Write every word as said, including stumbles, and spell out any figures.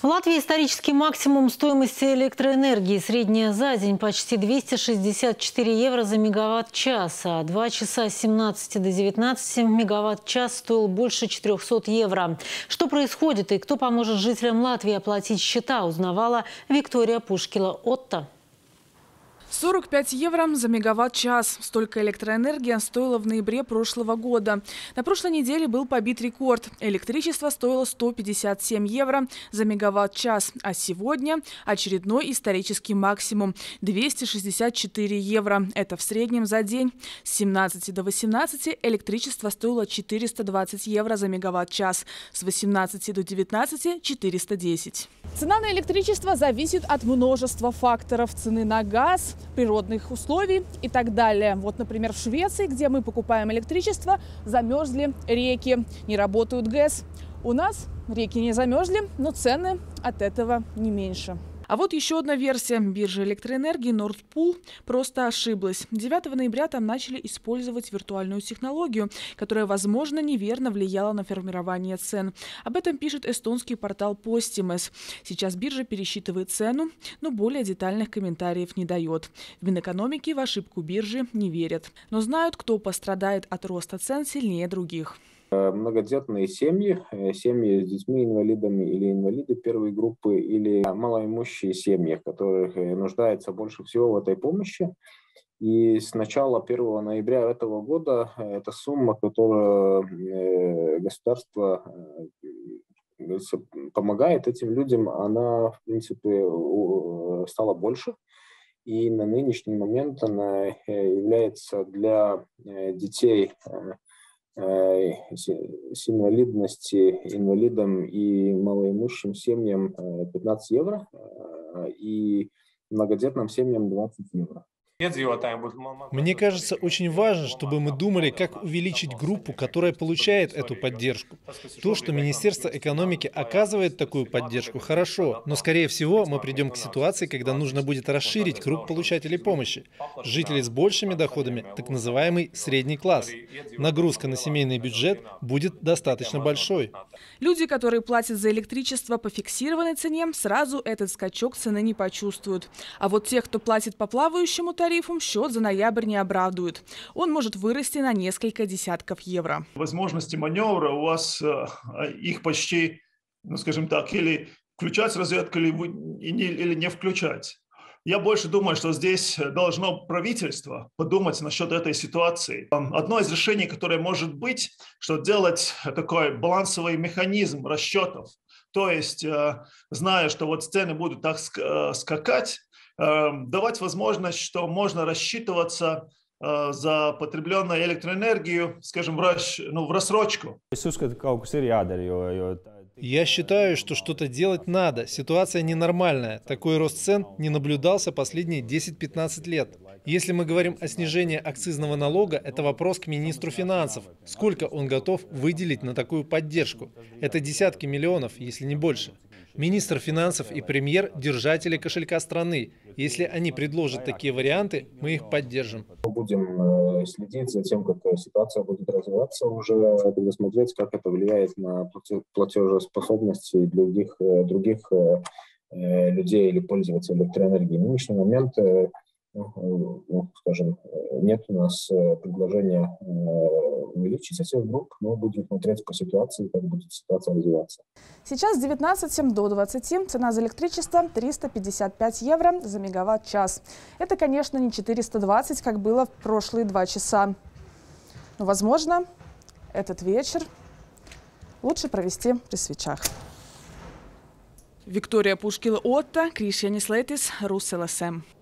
В Латвии исторический максимум стоимости электроэнергии. Средняя за день почти двести шестьдесят четыре евро за мегаватт-час. А два часа с семнадцати до девятнадцати мегаватт-час стоил больше четырёхсот евро. Что происходит и кто поможет жителям Латвии оплатить счета, узнавала Виктория Пушкила-Отто. сорок пять евро за мегаватт-час. Столько электроэнергия стоила в ноябре прошлого года. На прошлой неделе был побит рекорд. Электричество стоило сто пятьдесят семь евро за мегаватт-час. А сегодня очередной исторический максимум – двести шестьдесят четыре евро. Это в среднем за день. С семнадцати до восемнадцати электричество стоило четыреста двадцать евро за мегаватт-час. С восемнадцати до девятнадцати – четыреста десять. Цена на электричество зависит от множества факторов. Цены на газ, природных условий и так далее. Вот, например, в Швеции, где мы покупаем электричество, замерзли реки, не работают ГЭС. У нас реки не замерзли, но цены от этого не меньше. А вот еще одна версия. Биржа электроэнергии Nord Pool просто ошиблась. девятого ноября там начали использовать виртуальную технологию, которая, возможно, неверно влияла на формирование цен. Об этом пишет эстонский портал Postimees. Сейчас биржа пересчитывает цену, но более детальных комментариев не дает. В Минэкономике в ошибку биржи не верят. Но знают, кто пострадает от роста цен сильнее других. Многодетные семьи, семьи с детьми-инвалидами или инвалиды первой группы, или малоимущие семьи, которые нуждаются больше всего в этой помощи. И с начала первого ноября этого года эта сумма, которую государство помогает этим людям, она, в принципе, стала больше. И на нынешний момент она является для детей с инвалидности, инвалидам и малоимущим семьям пятнадцать евро и многодетным семьям двадцать евро. Мне кажется, очень важно, чтобы мы думали, как увеличить группу, которая получает эту поддержку. То, что Министерство экономики оказывает такую поддержку, хорошо, но, скорее всего, мы придем к ситуации, когда нужно будет расширить круг получателей помощи. Жители с большими доходами, так называемый средний класс. Нагрузка на семейный бюджет будет достаточно большой. Люди, которые платят за электричество по фиксированной цене, сразу этот скачок цены не почувствуют. А вот тех, кто платит по плавающему тарифу, счет за ноябрь не обрадует. Он может вырасти на несколько десятков евро. Возможности маневра у вас, их почти, ну скажем так, или включать розетку, или, или не включать. Я больше думаю, что здесь должно правительство подумать насчет этой ситуации. Одно из решений, которое может быть, что делать такой балансовый механизм расчетов. То есть, зная, что вот цены будут так скакать, давать возможность, что можно рассчитываться за потребленную электроэнергию, скажем, в, расч... ну, в рассрочку. Я считаю, что что-то делать надо. Ситуация ненормальная. Такой рост цен не наблюдался последние десять-пятнадцать лет. Если мы говорим о снижении акцизного налога, это вопрос к министру финансов. Сколько он готов выделить на такую поддержку? Это десятки миллионов, если не больше. Министр финансов и премьер – держатели кошелька страны. Если они предложат такие варианты, мы их поддержим. Мы будем следить за тем, как ситуация будет развиваться, уже смотреть, как это влияет на платежеспособность других, других людей или пользователей электроэнергии. В нынешний момент, ну, скажем, нет у нас предложения увеличить эти группы, но будем смотреть по ситуации, как будет ситуация развиваться. Сейчас с девятнадцати до двадцати цена за электричество триста пятьдесят пять евро за мегаватт-час. Это, конечно, не четыреста двадцать, как было в прошлые два часа. Но, возможно, этот вечер лучше провести при свечах. Виктория Пушкила-Отто, Кришьянис Летис, Рус эл эс эм.